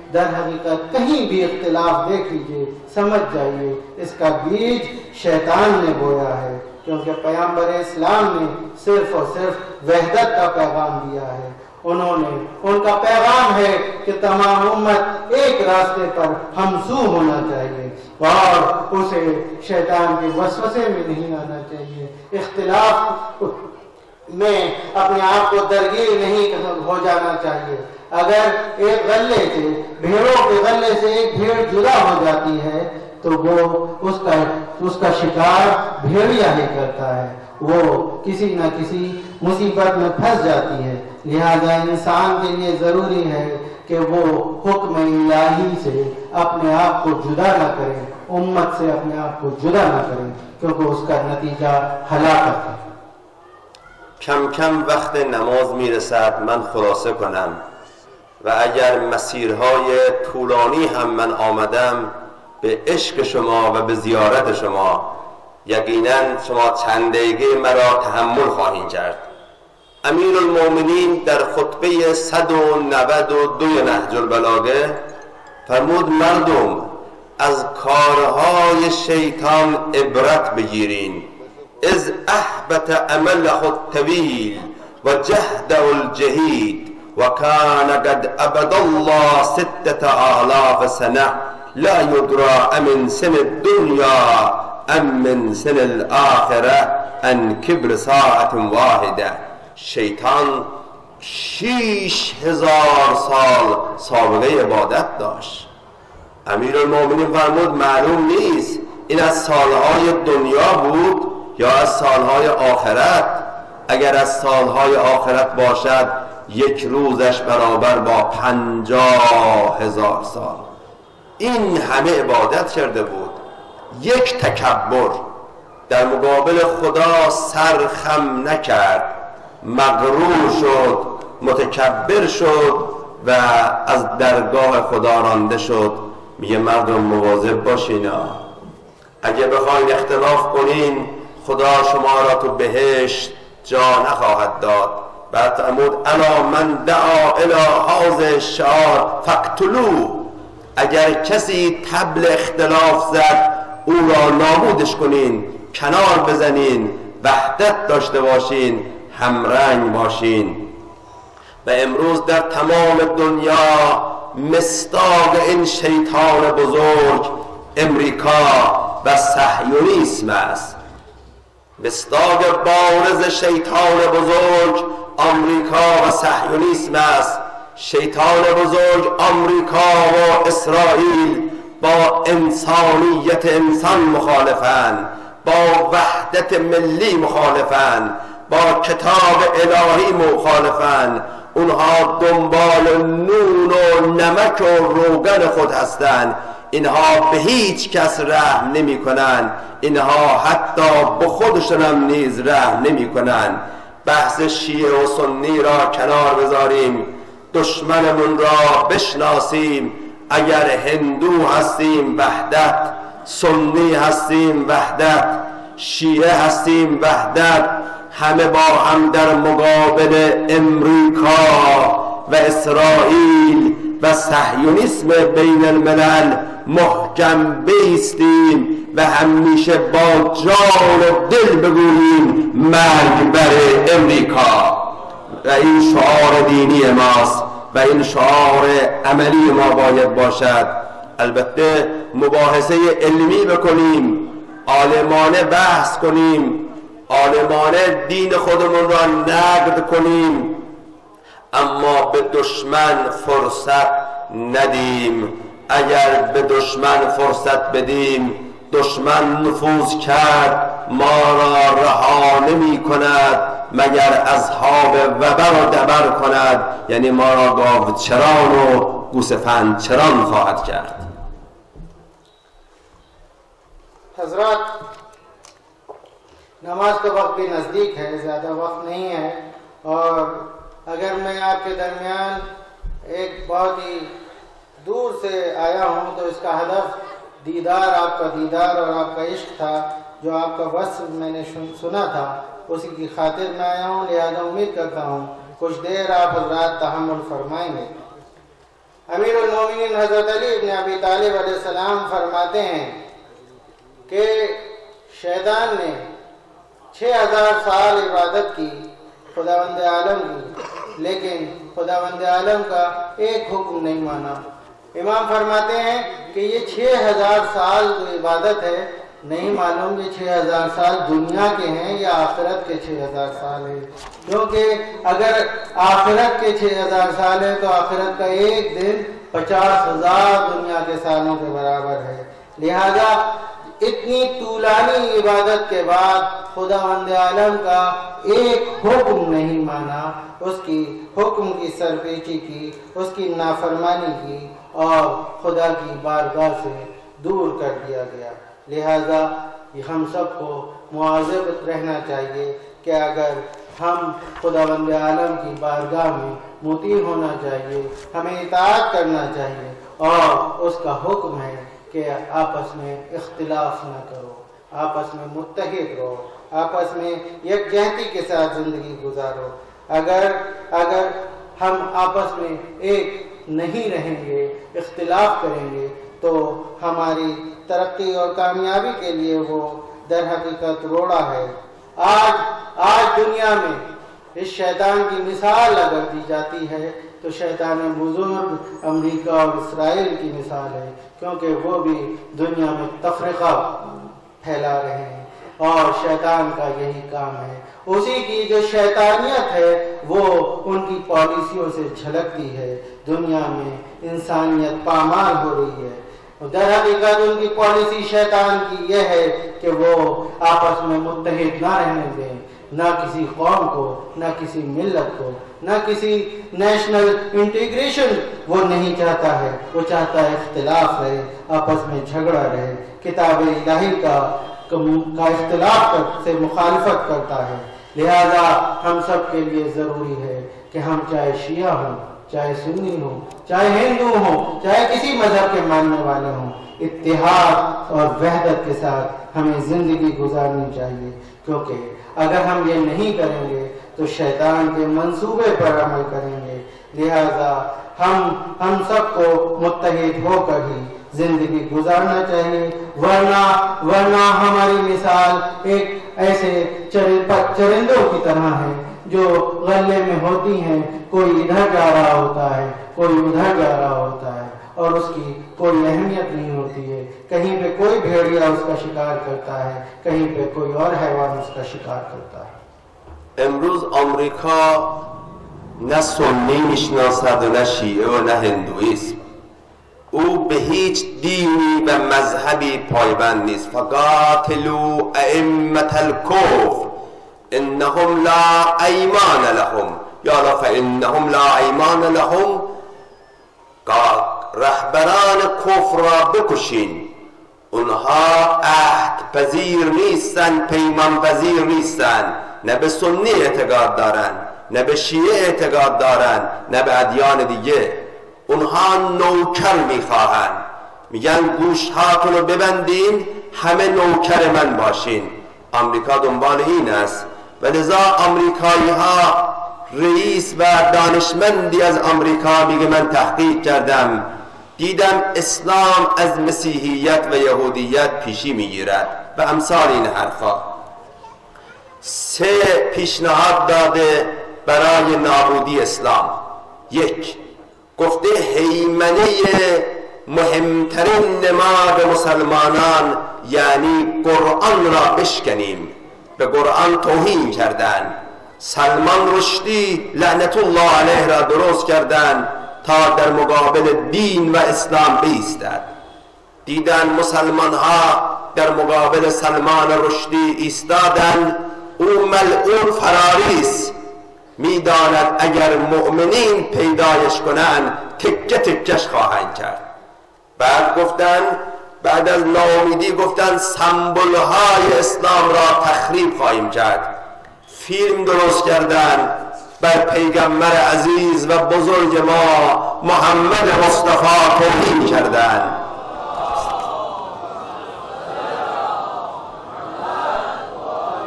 दर हकीकत कहीं भी इख्तिलाफ देख लीजिए, समझ जाइए इसका बीज शैतान ने बोया है, क्योंकि पैगंबर इस्लाम ने सिर्फ और सिर्फ वहदत का पैगाम दिया है। उन्होंने उनका पैगाम है कि तमाम उम्मत एक रास्ते पर हमसू होना चाहिए और उसे शैतान के वसवसे में नहीं आना चाहिए, इख्तिलाफ में अपने आप को दरगीर नहीं हो जाना चाहिए। अगर एक गले से, भेड़ों के गले से एक भेड़ जुदा हो जाती है तो वो उसका उसका शिकार भेड़िया ही करता है, वो किसी न किसी मुसीबत में फंस जाती है। लिहाजा इंसान के लिए जरूरी है कि वो हुक्म इलाही से अपने आप को जुदा न करे, उम्मत से अपने आप को जुदा न करे, क्योंकि उसका नतीजा हलाकत है। کم کم وقت نماز میرسد. من خلاصه کنم و اگر مسیرهای طولانی هم من آمدم به عشق شما و به زیارت شما یقینا شما چند دقیقه مرا تحمل خواهید کرد. امیر المؤمنین در خطبه صد و نود و دو نهج البلاغه فرمود مردم از کارهای شیطان عبرت بگیرین، از احبت عمله الطویل و جهده الجهید و کان قد عبد الله ستة آلاف سنه لا يدرى امن سن الدنیا ام من سن الاخره ان کبر ساعت واحده. شیطان شیش هزار سال سابقه عبادت داشت. امیر المؤمنین فرمود معلوم نیست این از سالهای دنیا بود یا از سالهای آخرت. اگر از سالهای آخرت باشد یک روزش برابر با پنجاه هزار سال. این همه عبادت کرده بود. یک تکبر در مقابل خدا سر خم نکرد، مغرور شد، متکبر شد و از درگاه خدا رانده شد. میگه مردم مواظب باشین، اگه بخواین اختلاف کنین خدا شما را تو بهشت جا نخواهد داد. بعد فرمود الا من دعا الی هذا الشعار فاقتلوه. اگر کسی طبل اختلاف زد او را نابودش کنین، کنار بزنین، وحدت داشته باشین، همرنگ باشین. و امروز در تمام دنیا مصداق این شیطان بزرگ امریکا و صهیونیسم است. مصداق بارز شیطان بزرگ آمریکا و صهیونیسم است. شیطان بزرگ آمریکا و اسرائیل با انسانیت انسان مخالفن، با وحدت ملی مخالفن، با کتاب الهی مخالفن. اونها دنبال نون و نمک و روغن خود هستند. اینها به هیچ کس رحم نمی کنن. اینها حتی به خودشون هم نیز رحم نمی کنن. بحث شیعه و سنی را کنار بذاریم، دشمنمون را بشناسیم. اگر هندو هستیم وحدت، سنی هستیم وحدت، شیعه هستیم وحدت، همه با هم در مقابل امریکا و اسرائیل و صهیونیسم بین الملل محکم بیستیم و همیشه با جان و دل بگوییم مرگ بر امریکا. و این شعار دینی ماست و این شعار عملی ما باید باشد. البته مباحثه علمی بکنیم، عالمانه بحث کنیم، عالمانه دین خودمون را نقد کنیم، اما به دشمن فرصت ندیم. اگر به دشمن فرصت بدیم دشمن نفوذ کرد ما را رها نمی کند مگر اصحاب وبر و دبر کند، یعنی ما را گاوچران و گوسفند چران خواهد کرد. حضرات नमाज का वक्त भी नज़दीक है, ज़्यादा वक्त नहीं है, और अगर मैं आपके दरमियान एक बहुत ही दूर से आया हूँ तो इसका हदफ दीदार, आपका दीदार और आपका इश्क था, जो आपका वस्फ मैंने सुना था, उसी की खातिर मैं आया हूँ। लिहाजा उम्मीद करता हूँ कुछ देर आप हज़रात तहम्मुल फरमाएंगे। امیر المومنین حضرت علی ابن ابی طالب علیہ السلام فرماتے ہیں کہ شیطان نے چھ ہزار سال عبادت کی خداوند عالم کی، لیکن خداوند عالم کا ایک حکم نہیں مانا۔ امام فرماتے ہیں کہ یہ چھ ہزار سال جو عبادت ہے، نہیں معلوم یہ چھ ہزار سال دنیا کے ہیں یا آخرت کے چھ ہزار سال ہیں، کیونکہ اگر آخرت کے چھ ہزار سال ہے تو آخرت کا ایک دن پچاس ہزار دنیا کے سالوں کے برابر ہے۔ لہذا اتنی طولانی عبادت کے بعد خداوند عالم کا ایک حکم نہیں مانا، اس کی حکم کی سرپیچی کی، اس کی نافرمانی کی اور خدا کی بارگاہ سے دور کر دیا گیا۔ لہذا ہم سب کو مواظب رہنا چاہیے کہ اگر ہم خداوند عالم کی بارگاہ میں مطیع ہونا چاہیے، ہمیں اطاعت کرنا چاہیے، اور اس کا حکم ہے کہ آپس میں اختلاف نہ کرو، آپس میں متحد رہو، آپس میں یکجہتی کے ساتھ زندگی گزارو۔ اگر اگر ہم آپس میں ایک نہیں رہیں گے، اختلاف کریں گے، تو ہماری ترقی اور کامیابی کے لیے وہ در حقیقت روڑا ہے۔ آج آج دنیا میں اس شیطان کی مثال اگر دی جاتی ہے تو شیطان بزرگ امریکہ اور اسرائیل کی مثال ہے، کیونکہ وہ بھی دنیا میں تفرقہ پھیلا رہے ہیں اور شیطان کا یہی کام ہے۔ اسی کی جو شیطانیت ہے وہ ان کی پالیسیوں سے جھلکتی ہے، دنیا میں انسانیت پامال ہو رہی ہے۔ در حقیقت ان کی پالیسی شیطان کی یہ ہے کہ وہ آپس میں متحد نہ رہنے دیں، نہ کسی قوم کو، نہ کسی ملت کو، نہ کسی نیشنل انٹیگریشن وہ نہیں چاہتا ہے، وہ چاہتا ہے اختلاف رہے، آپس میں جھگڑا رہے، کتاب الہی کا کا اختلاف سے مخالفت کرتا ہے۔ لہذا ہم سب کے لیے ضروری ہے کہ ہم چاہے شیعہ ہوں، چاہے سنی ہوں، چاہے ہندو ہوں، چاہے کسی مذہب کے ماننے والے ہوں، اتحاد اور وحدت کے ساتھ ہمیں زندگی گزارنی چاہیے، کیونکہ اگر ہم یہ نہیں کریں گے تو شیطان کے منصوبے پر عمل کریں گے۔ لہذا ہم ہم سب کو متحد ہو کر ہی زندگی گزارنا چاہیے، ورنہ ورنہ ہماری مثال ایک ایسے چرندوں کی طرح ہے جو غلے میں ہوتی ہیں، کوئی ادھر جا رہا ہوتا ہے، کوئی ادھر جا رہا ہوتا ہے، اور اس کی کوئی اہمیت نہیں ہوتی ہے۔ کہیں پہ کوئی بھیڑیا اس کا شکار کرتا ہے، کہیں پہ کوئی اور حیوان اس کا شکار کرتا ہے۔ امروز آمریکا نه سنی میشناسد و نه شیعه و نه هندویسم. او به هیچ دینی و مذهبی پایبند نیست. فقاتلوا ائمة الکفر انهم لا ایمان لهم یا لا فانهم لا ایمان لهم. رهبران کفر را بکشین، اونها عهد پذیر نیستن، پیمان پذیر نیستن، نه به سنی اعتقاد دارن، نه به شیعه اعتقاد دارن، نه به ادیان دیگه. اونها نوکر میخواهن، میگن گوش هاتون رو ببندین، همه نوکر من باشین. امریکا دنبال این است و لذا امریکایی ها، رئیس و دانشمندی از امریکا میگه من تحقیق کردم، دیدم اسلام از مسیحیت و یهودیت پیشی میگیرد و امثال این حرفا. سه پیشنهاد داده برای نابودی اسلام. یک، گفته هیمنه مهمترین نماد مسلمانان یعنی قرآن را بشکنیم. به قرآن توهین کردن. سلمان رشدی لعنت الله علیه را درست کردن تا در مقابل دین و اسلام بایستد. دیدن مسلمان ها در مقابل سلمان رشدی ایستادن. او ملعون فراریست، میداند اگر مؤمنین پیدایش کنند تکه تکش خواهند کرد. بعد گفتن، بعد از ناامیدی گفتن سمبل های اسلام را تخریب خواهیم کرد. فیلم درست کردن بر پیغمبر عزیز و بزرگ ما محمد مصطفی توهین کردند.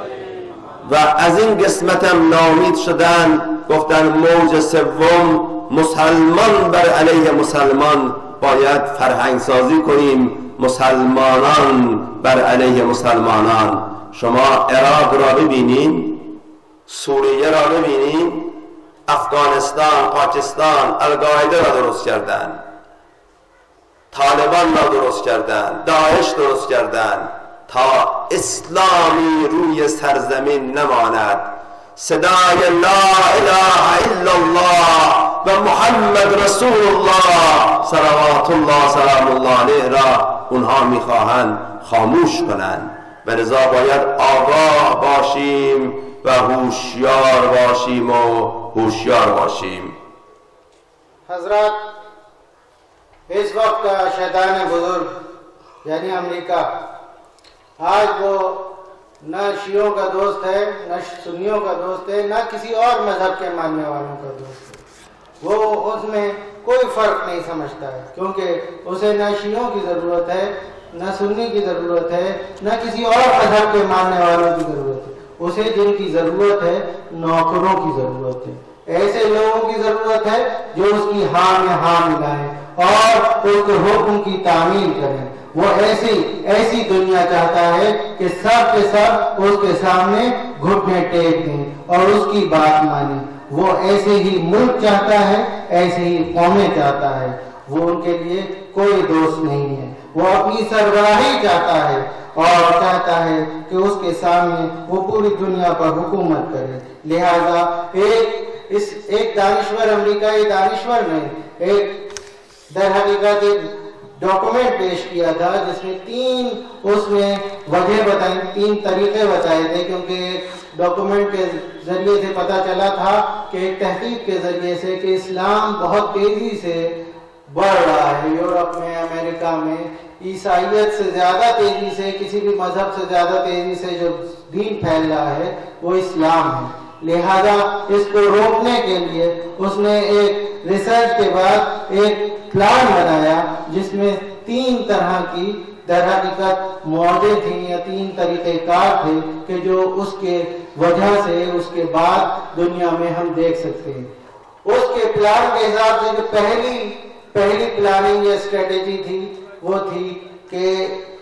و از این قسمت هم ناامید شدن، گفتن موج سوم مسلمان بر علیه مسلمان باید فرهنگ سازی کنیم، مسلمانان بر علیه مسلمانان. شما عراق را ببینین، سوریه را ببینین، افغانستان، پاکستان القاعده را درست کردن، طالبان را درست کردن، داعش درست کردن تا اسلامی روی سرزمین نماند. صدای لا اله الا الله و محمد رسول الله صلوات الله سلام الله علیه را اونها میخواهند خاموش کنند و لذا باید آگاه باشیم و هوشیار باشیم و هوشیار باشیم. حضرات، اس وقت کا شیطان بزرگ یعنی امریکہ آج وہ نہ شیعوں کا دوست ہے، نہ سنیوں کا دوست ہے، نہ کسی اور مذہب کے ماننے والوں کا دوست ہے. وہ اس میں کوئی فرق نہیں سمجھتا ہے، کیونکہ اسے نہ شیعوں کی ضرورت ہے، نہ سنی کی ضرورت ہے، نہ کسی اور مذہب کے ماننے والوں کی ضرورت ہے. اسے جن کی ضرورت ہے نوکروں کی ضرورت ہے، ایسے لوگوں کی ضرورت ہے جو اس کی ہاں میں ہاں ملائیں اور اس کے حکم کی تعمیل کریں. وہ ایسی ایسی دنیا چاہتا ہے کہ سب کے سب اس کے سامنے گھٹنے ٹیک دیں اور اس کی بات مانیں. وہ ایسے ہی ملک چاہتا ہے، ایسے ہی قومیں چاہتا ہے. وہ ان کے لیے کوئی دوست نہیں ہے. وہ اپنی سربراہی چاہتا ہے اور چاہتا ہے کہ اس کے سامنے وہ پوری دنیا پر حکومت کرے. لہذا ایک اس ایک دانشور امریکائی دانشور نے ایک در حقیقت ایک ڈاکومنٹ پیش کیا تھا جس میں تین اس میں وجہ بتائیں، تین طریقے بتائے تھے، کیونکہ ڈاکومنٹ کے ذریعے سے پتہ چلا تھا کہ ایک تحقیق کے ذریعے سے کہ اسلام بہت تیزی سے بڑھ رہا ہے. یورپ میں، امریکہ میں عیسائیت سے زیادہ تیزی سے، کسی بھی مذہب سے زیادہ تیزی سے جو دین پھیل رہا ہے وہ اسلام ہے. لہذا اس کو روکنے کے لیے اس نے ایک ریسرچ کے بعد ایک پلان بنایا جس میں تین طرح کی در حقیقت موجیں تھیں یا تین طریقہ کار تھے کہ جو اس کے وجہ سے اس کے بعد دنیا میں ہم دیکھ سکتے ہیں. اس کے پلان کے حساب سے جو پہلی پہلی پلاننگ یا اسٹریٹجی تھی وہ تھی کہ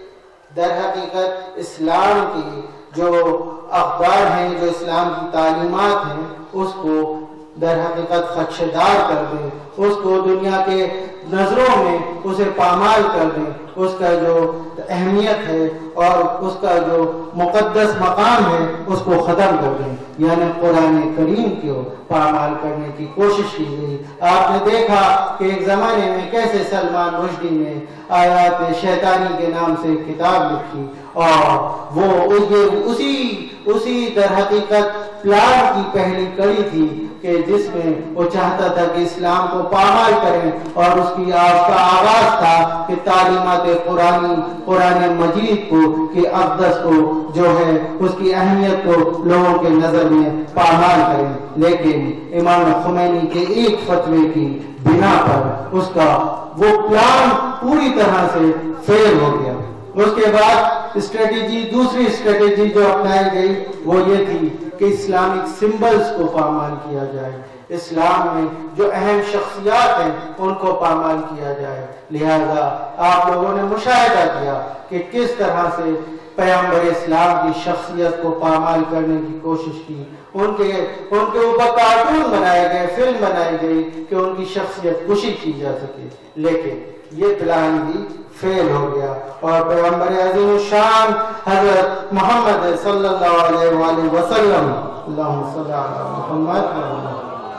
در حقیقت اسلام کی جو اخبار ہیں، جو اسلام کی تعلیمات ہیں، اس کو در حقیقت خدشدار کر دیں، اس کو دنیا کے نظروں میں اسے پامال کر دیں، اس کا جو اہمیت ہے اور اس کا جو مقدس مقام ہے اس کو ختم کر دیں. یعنی قرآن کریم کو پامال کرنے کی کوشش کی گئی. آپ نے دیکھا کہ ایک زمانے میں کیسے سلمان رشدی نے آیات شیطانی کے نام سے کتاب لکھی اور وہ اسی اسی در حقیقت پلان کی پہلی کڑی تھی کہ جس میں وہ چاہتا تھا کہ اسلام کو پامال کریں اور اس کی آپ کا آغاز تھا کہ تعلیمات قرآنی قرآن مجید کو کہ اقدس کو جو ہے اس کی اہمیت کو لوگوں کے نظر میں پامال کریں. لیکن امام خمینی کے ایک فتوے کی بنا پر اس کا وہ پلان پوری طرح سے فیل ہو گیا. اس کے بعد اسٹریٹجی دوسری اسٹریٹجی جو اپنائی گئی وہ یہ تھی کہ اسلامک سمبلز کو پامال کیا جائے، اسلام میں جو اہم شخصیات ہیں ان کو پامال کیا جائے. لہذا آپ لوگوں نے مشاہدہ کیا کہ کس طرح سے پیغمبر اسلام کی شخصیت کو پامال کرنے کی کوشش کی. ان کے ان کے اوپر کارٹون بنائے گئے، فلم بنائی گئی کہ ان کی شخصیت کشی کی جا سکے. لیکن یہ پلان بھی فیل ہو گیا اور پیغمبر عظیم الشان حضرت محمد صلی اللہ علیہ وآلہ وسلم اللہم صلی علی محمد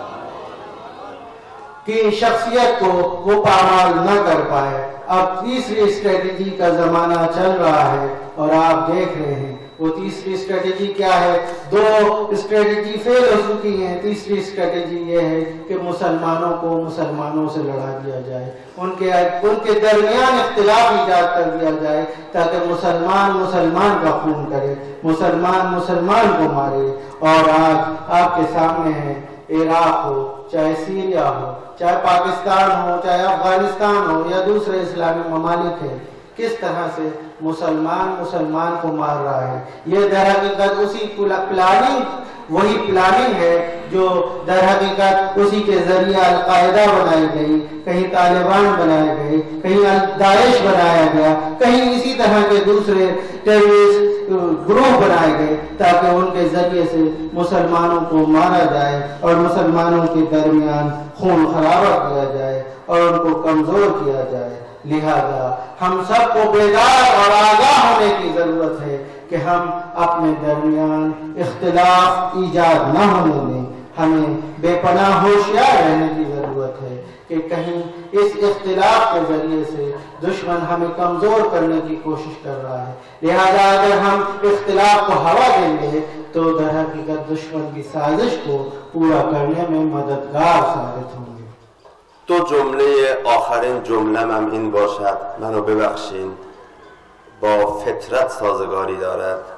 کی شخصیت کو وہ پامال نہ کر پائے. اب تیسری اسٹریٹجی کا زمانہ چل رہا ہے اور آپ دیکھ رہے ہیں وہ تیسری اسٹریٹجی کیا ہے. دو اسٹریٹجی فیل ہو چکی ہیں. تیسری اسٹریٹجی یہ ہے کہ مسلمانوں کو مسلمانوں سے لڑا دیا جائے، ان کے ان کے درمیان اختلاف ایجاد کر دیا جائے تاکہ مسلمان مسلمان کا خون کرے، مسلمان مسلمان کو مارے. اور آج آپ کے سامنے ہے عراق ہو، چاہے سیریا ہو، چاہے پاکستان ہو، چاہے افغانستان ہو یا دوسرے اسلامی ممالک ہیں، کس طرح سے مسلمان مسلمان کو مار رہا ہے. یہ در حقیقت اسی پلاننگ وہی پلاننگ ہے جو در حقیقت اسی کے ذریعے القاعدہ بنائی گئی، کہیں طالبان بنائے گئے، کہیں داعش بنایا گیا، کہیں اسی طرح کے دوسرے ٹیررسٹ گروہ بنائے گئے تاکہ ان کے ذریعے سے مسلمانوں کو مارا جائے اور مسلمانوں کے درمیان خون خرابہ کیا جائے اور ان کو کمزور کیا جائے۔ لہذا ہم سب کو بیدار اور آگاہ ہونے کی ضرورت ہے کہ ہم اپنے درمیان اختلاف ایجاد نہ ہونے دیں۔ ہمیں بے پناہ ہوشیار رہنے کی ضرورت ہے کہ کہیں اس اختلاف کے ذریعے سے دشمن ہمیں کمزور کرنے کی کوشش کر رہا ہے، لہذا اگر ہم اختلاف کو ہوا دیں گے تو در حقیقت دشمن کی سازش کو پورا کرنے میں مددگار ثابت ہوں گے۔ تو جمله آخرین جملم هم این باشد، منو ببخشین، با فطرت سازگاری دارد